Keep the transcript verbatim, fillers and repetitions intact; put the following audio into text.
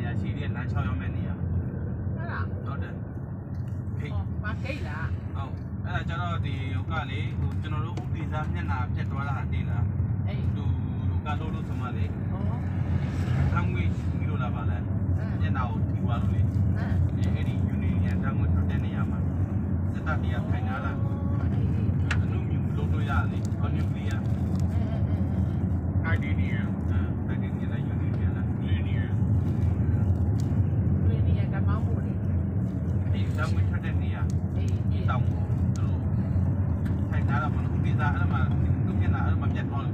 နေရရှိတဲ့လမ်း၆ရောက်မဲ့နေရဟုတ်လားဟုတ်တယ်ဟေးမခိတ်လားဟုတ်အဲ့ဒါကျတော့ဒီဟိုကလေဟိုကျွန်တော်တို့ဥပဒေသားမျက်နှာပြတ်သွားတာဟာတင်လားအေးသူကလို့လို့ဆိုမှလေဟောအငွေပြီးလို့လာပါလဲမျက်နှာကိုတီးသွားလို့လေအဲအဲ့ဒီယူနီယံတန်းငွေထွက်တဲ့နေရာမှာစက်တပ်တရားခိုင်လာလားအနုမြူလို့လို့ရလေဟောနျူကလ িয়ার အိုင်ဒီနီယာအဲ့ဒီနေရာယူနီယံလားယူနီယံယူနီယံကမောင်းဖို့လေဒီတန်းငွေထွက်တဲ့နေရာအေးတောင်းသူခိုင်လာတာမလို့ဥပဒေသားအဲ့မှာသူမျက်နှာအဲ့မှာပြတ်သွားလို့